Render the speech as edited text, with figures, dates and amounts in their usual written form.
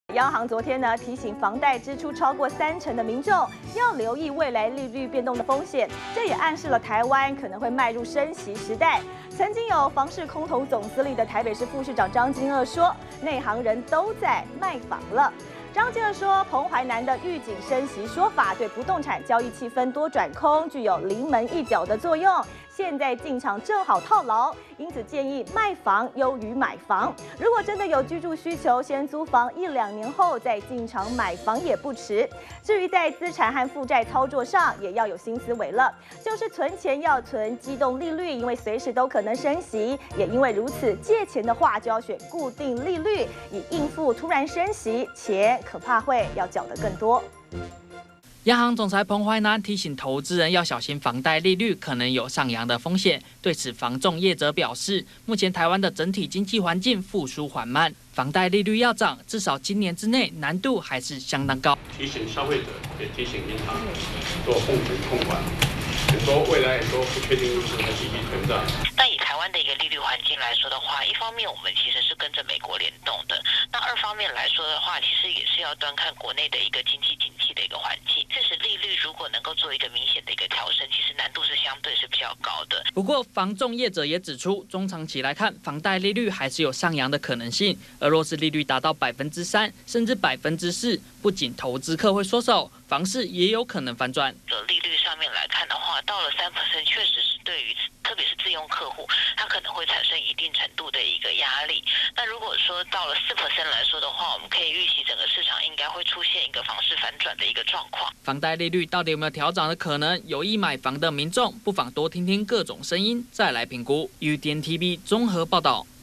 央行昨天呢提醒房贷支出超过30%的民众要留意未来利率变动的风险，这也暗示了台湾可能会迈入升息时代。曾经有房市空头总司令的台北市副市长张金锷说，内行人都在卖房了。张金锷说，彭淮南的预警升息说法对不动产交易气氛多转空具有临门一脚的作用。现在进场正好套牢，因此建议卖房优于买房。如果真的有居住需求，先租房1-2年后再进场买房也不迟。至于在资产和负债操作上，也要有新思维了，就是存钱要存机动利率，因为随时都可能升息。也因为如此，借钱的话就要选固定利率，以应付突然升息，钱可怕会要缴得更多。 央行总裁彭淮南提醒投资人要小心房贷利率可能有上扬的风险。对此，房仲业者表示，目前台湾的整体经济环境复苏缓慢，房贷利率要涨，至少今年之内难度还是相当高。 提醒消费者，也提醒银行做控权控管。很多未来很多不确定因素还继续存在。 那以台湾的一个利率环境来说的话，一方面我们其实是跟着美国联动的，那二方面来说的话，其实也是要端看国内的一个经济景气的一个环境。确实利率如果能够做一个明显的一个调升，其实难度是相对是比较高的。 不过，房仲业者也指出，中长期来看，房贷利率还是有上扬的可能性。而若是利率达到3%甚至4%，不仅投资客会缩手，房市也有可能反转。 利率上面来看的话，到了3%，确实是对于特别是自用客户，它可能会产生一定程度的一个压力。那如果说到了4%来说的话，我们可以预期整个市场应该会出现一个房市反转的一个状况。 房贷利率到底有没有调涨的可能？有意买房的民众不妨多听听各种声音，再来评估。UDN TV 综合报道。